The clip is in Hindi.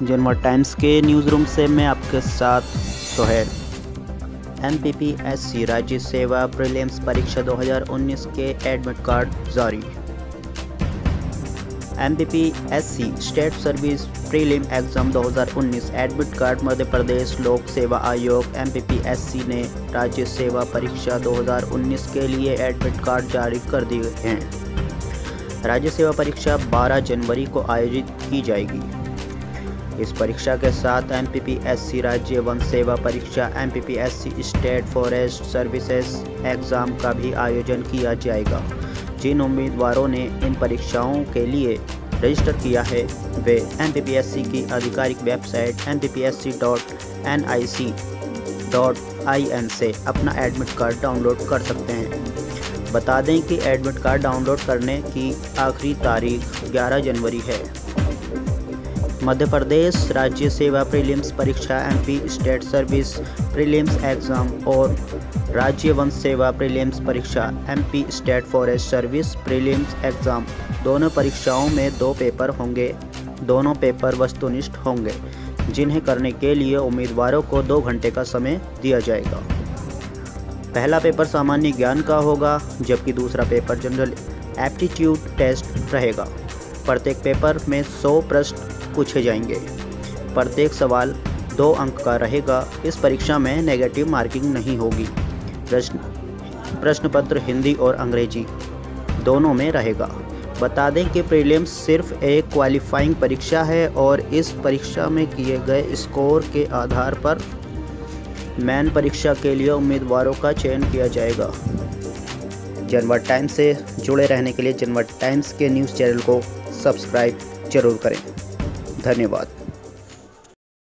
जनवर्ड टाइम्स के न्यूज़ रूम से मैं आपके साथ सोहेल। MPPSC राज्य सेवा प्रीलिम्स परीक्षा 2019 के एडमिट कार्ड जारी। MPPSC state service prelim exam 2019 admit card Madhya Pradesh लोक सेवा आयोग MPPSC ने राज्य सेवा परीक्षा 2019 के लिए एडमिट कार्ड जारी कर दिए हैं। राज्य सेवा परीक्षा 12 जनवरी को आयोजित की जाएगी। इस परीक्षा के साथ MPPSC राज्य वन सेवा परीक्षा MPPSC state forest services exam का भी आयोजन किया जाएगा। जिन उम्मीदवारों ने इन परीक्षाओं के लिए रजिस्टर किया है वे MPPSC की आधिकारिक वेबसाइट mppsc.nic.in से अपना एडमिट कार्ड डाउनलोड कर सकते हैं। बता दें कि एडमिट कार्ड डाउनलोड करने की आखिरी तारीख 11 जनवरी है। मध्य प्रदेश राज्य सेवा प्रीलिम्स परीक्षा MP state service prelims exam और राज्य वन सेवा प्रीलिम्स परीक्षा MP state forest service prelims exam दोनों परीक्षाओं में 2 पेपर होंगे। दोनों पेपर वस्तुनिष्ठ होंगे, जिन्हें करने के लिए उम्मीदवारों को 2 घंटे का समय दिया जाएगा। पहला पेपर सामान्य ज्ञान का होगा, जबकि दूसरा पेपर जनरल एप्टीट्यूड टेस्ट रहेगा। प्रत्येक पेपर में 100 प्रश्न पूछे जाएंगे। प्रत्येक सवाल 2 अंक का रहेगा। इस परीक्षा में नेगेटिव मार्किंग नहीं होगी। प्रश्न पत्र हिंदी और अंग्रेजी दोनों में रहेगा। बता दें कि प्रीलिम्स सिर्फ एक क्वालिफाइंग परीक्षा है और इस परीक्षा में किए गए स्कोर के आधार पर मेन परीक्षा के लिए उम्मीदवारों का चयन किया जाएगा। जनवर्ड टाइम्स से जुड़े रहने के लिए जनवर्ड टाइम्स के न्यूज़ चैनल को सब्सक्राइब जरूर करें। धन्यवाद।